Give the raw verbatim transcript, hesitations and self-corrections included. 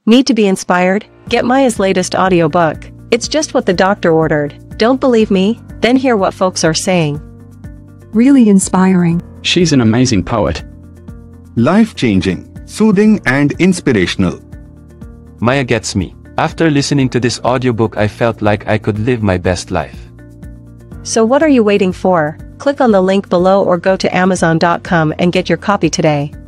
Need to be inspired? Get Maya's latest audiobook. It's just what the doctor ordered. Don't believe me? Then hear what folks are saying. Really inspiring. She's an amazing poet. Life-changing, soothing and inspirational. Maya gets me. After listening to this audiobook, I felt like I could live my best life. So what are you waiting for? Click on the link below or go to amazon dot com and get your copy today.